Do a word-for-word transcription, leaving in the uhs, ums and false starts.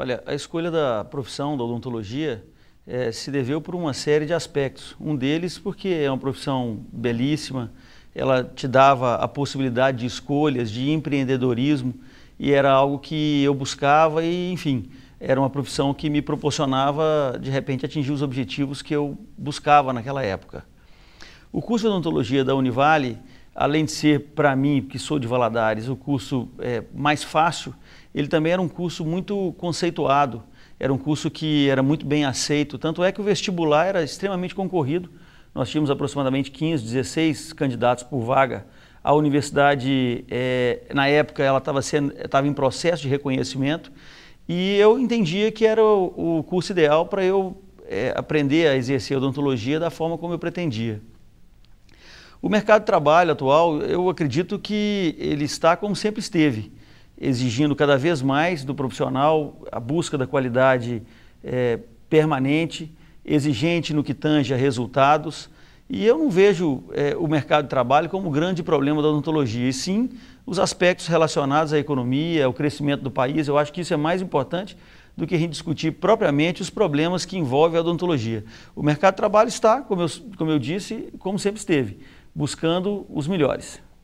Olha, a escolha da profissão da odontologia eh, se deveu por uma série de aspectos. Um deles porque é uma profissão belíssima, ela te dava a possibilidade de escolhas, de empreendedorismo, e era algo que eu buscava e, enfim, era uma profissão que me proporcionava, de repente, atingir os objetivos que eu buscava naquela época. O curso de odontologia da Univale, além de ser, para mim, que sou de Valadares, o curso é, mais fácil, ele também era um curso muito conceituado, era um curso que era muito bem aceito, tanto é que o vestibular era extremamente concorrido. Nós tínhamos aproximadamente quinze, dezesseis candidatos por vaga. A universidade, é, na época, ela estava sendo, estava em processo de reconhecimento e eu entendia que era o, o curso ideal para eu é, aprender a exercer a odontologia da forma como eu pretendia. O mercado de trabalho atual, eu acredito que ele está como sempre esteve, exigindo cada vez mais do profissional a busca da qualidade é, permanente, exigente no que tange a resultados, e eu não vejo é, o mercado de trabalho como o grande problema da odontologia, e sim os aspectos relacionados à economia, ao crescimento do país. Eu acho que isso é mais importante do que a gente discutir propriamente os problemas que envolvem a odontologia. O mercado de trabalho está, como eu, como eu disse, como sempre esteve, buscando os melhores.